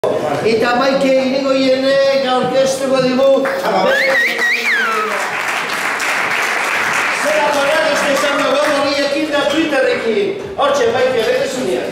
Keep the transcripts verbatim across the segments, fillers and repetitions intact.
Eta Maike Irigoienek aurkeztuko digu. Zera banak ez dezan dago horiekin da Twitterrekin. Hortxe, Maike, bete zunean.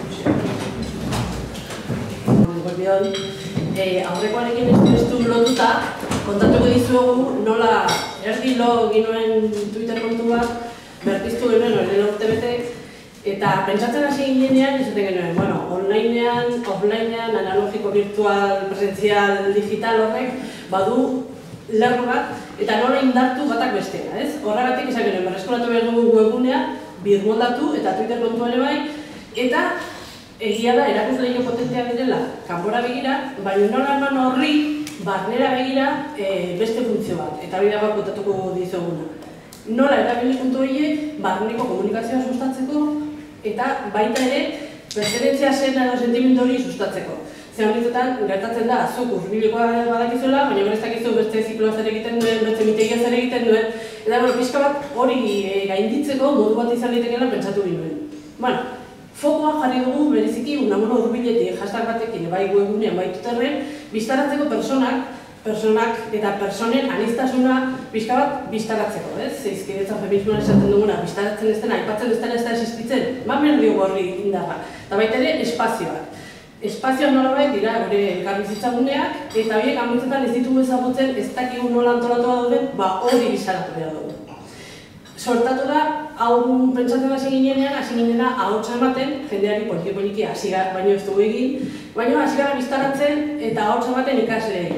Aurrekoarekin ez du lotuta, kontatuko dizuegu nola erdi lo ginoen Twitter kontua berpiztu genuen horren urte bete. Eta pentsatzen hasi ginean, esaten genuen, bueno, onlinean, offlinean, analogiko, virtual, presentzial, digital horrek, badu lerro bat, eta nola indartu batak bestea, ez? Horregatik esan genuen, berreskuratu behar dugu webgunea, birmoldatu eta Twitter kontua ere bai, eta egia da, erakusleio potentea direla, kanpora begira, baina nola eman horri, barnera begira, beste funtzio bat, eta bidea bat kontatuko dizuguna. Nola erabili puntu horiek, barneko komunikazioa sustatzeko, eta baita ere, pertenentzia zen edo sentimendu hori sustatzeko. Zer horretan, gertatzen da, zuk urbilekoa badakizuela, baina ez dakizu beste zikloa zer egiten duen, beste mitegia zer egiten duen, eta bueno, pixka bat hori gainditzeko modu bat izan daitekeela pentsatu ginen. Bueno, fokoa jarri dugu bereziki Unamuno urbiletik hashtag batekin, bai webgunean, bai Twitterren, biztaratzeko personak, personak eta personen anistasuna pixka bat biztaratzeko, ez? Zeizkidetzan feminismoan esaten duguna, biztaratzen ez dena, aipatzen ez dena ez da existitzen, mamer diogu horri indarra. Eta baita ere, espazioak. Espazioak nolabait dira gure elkarbizitzaguneak, eta horiek amitzetan ez ditugu ezagutzen, ez dakigu nola antolatua dauden, ba hori bizaratu behar dugu. Sortatu da, hau pentsatzen hasi ginean, hasi ginena ahotsa ematen, jendeari poliki-poliki hasi baino ez dugu egin, baina hasi gara biztaratzen eta ahotsa ematen ikasleei.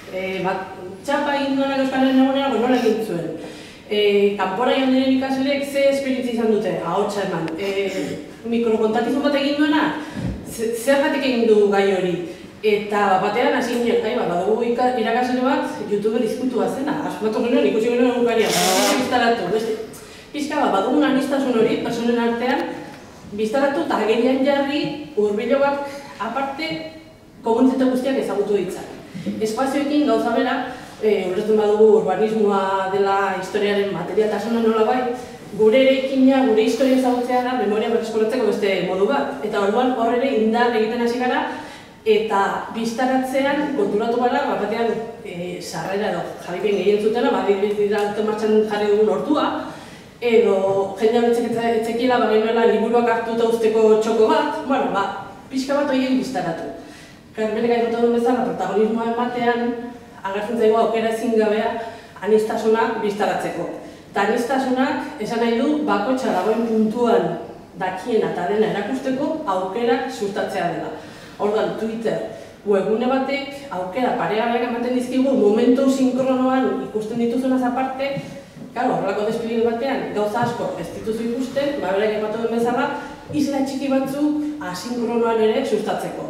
Txapa egin duenak Euskalen egunean, nola egin zuen. Kanpora joan diren ikasleek ze esperientzia izan dute, ahotsa eman. Mikrokontatizun bat egin duena, zergatik egin du gai hori. Eta batean hasi ginen, gai bat, badugu irakasle bat, youtuber izkutua zena. Asmatu genuen, ikusi genuen egunkarian. Pizka bat, badugun anistasun hori, personen artean, biztaratu eta agerian jarri hurbilogak aparte komunitate guztiak ezagutu ditzak. Espazioekin gauza bera, ulertzen badugu urbanismoa dela historiaren materialtasuna nola bai, gure ereikina, gure historia ezagutzea da memoria berreskuratzeko beste modu bat. Eta orduan hor ere indar egiten hasi gara, eta biztaratzean konturatu gara, batean sarrera edo jarripen gehien zutela, badira automartxan jarri dugun ortua, edo jendea etzekiela bagenuela liburuak hartuta usteko txoko bat, bueno, ba, pixka bat horiek biztaratu. Carmenek aipatu duen bezala, protagonismoa ematean, agertzen zaigu aukera ezin gabea anistasunak biztaratzeko. Eta anistasunak esan nahi du bakoitza dagoen puntuan dakiena eta dena erakusteko aukera sustatzea dela. Orduan, Twitter webgune batek aukera paregabeak ematen dizkigu momentu sinkronoan ikusten dituzunaz aparte, horrelako despliegue batean gauza asko ez dituzu ikusten, berak aipatu duen bezala, isla txiki batzuk asinkronoan ere sustatzeko.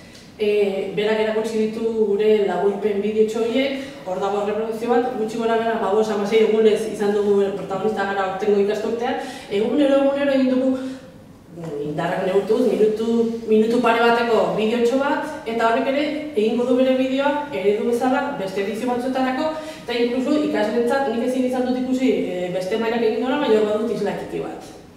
Berak erakutsi ditu gure laburpen bideotxo horiek, hor dago reprodukzio bat, gutxi gora bera hamabost hamasei egunez izan dugu protagonista gara aurtengo ikasturtean, egunero egunero egin dugu indarrak neurtuz, minutu pare bateko bideotxo bat, eta horrek ere egingo du bere bideoa eredu bezala beste edizio batzuetarako, eta inkluso ikaslentzat nik ezin izan dut ikusi beste mailak egin dora, baina hor badut isla txiki bat.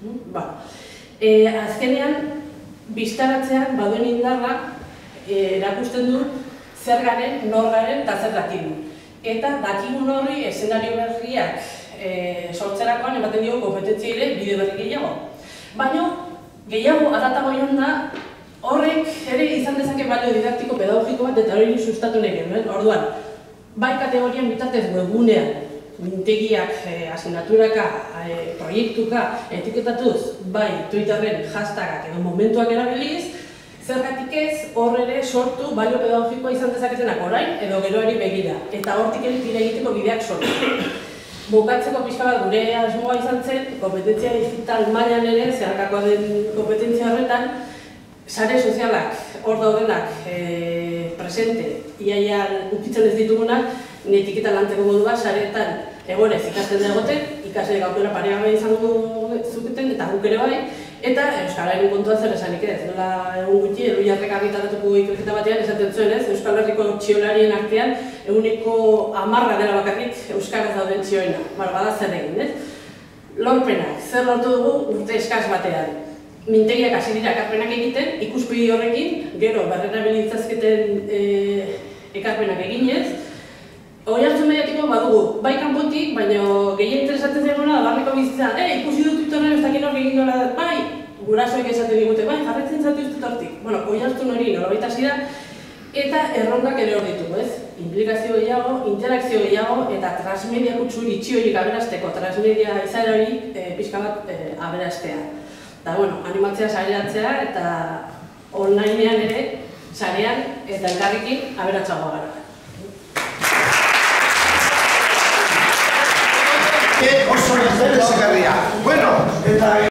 Azkenean, biztaratzean baduen indarra erakusten du zer garen, nor garen eta zer dakigun. Eta dakigun horri eszenario berriak sortzerakoan ematen dugu kompetentzia ere bide berri gehiago. Baina gehiago atatago joan da horrek ere izan dezake balio didaktiko pedagogiko bat eta hori sustatu nahi genuen. Orduan, bai kategorian bitartez webgunean, mintegiak, asignaturaka, proiektuka, etiketatuz, bai Twitterren hashtagak edo momentuak erabiliz, zergatik ez hor ere sortu balio pedagogikoa izan dezaketenak orain edo geroari begira, eta hortik ere tira egiteko bideak sortu. Bukatzeko pixka bat gure asmoa izan zen, kompetentzia digital mailan ere, zeharkakoa den kompetentzia horretan, sare sozialak hor daudenak presente, iaia ukitzen ez ditugunak, etiketa lantzeko modua sareetan egonez ikasten da egoten, ikasle gaukera paregabe izan dugu zuketen eta guk ere bai, eta Euskalaren kontua zer esanik ez, nola egun gutxi, Eluiarrek argitaratuko ikerketa batean esaten zuen ez, Euskal Herriko txiolarien artean ehuneko hamarra dela bakarrik Euskaraz dauden txioena, bada zer egin ez. Lorpenak, zer lortu dugu urte eskaz batean. mintegiak hasi dira ekarpenak egiten, ikuspegi horrekin, gero berrerabiltzazketen ekarpenak eginez. Oihartzun mediatiko badugu, bai kanpotik, baina gehien interesatzen zaiguna da barneko bizitza, e, ikusi dut Twitterren ez dakit hor egin dola, bai, gurasoek esaten digute, bai, jarretzen zatu ez dut hortik. Bueno, oihartzun hori nolabait hasi da, eta erronkak ere hor ditugu, ez? Implikazio gehiago, interakzio gehiago, eta transmedia kutsu itxi horiek aberasteko, transmedia izaera hori pixka bat aberastea. Eta, bueno, animatzea sareatzea eta onlinean ere, sarean eta elkarrekin aberatsagoa gara. Oso interesgarria. Bueno, eta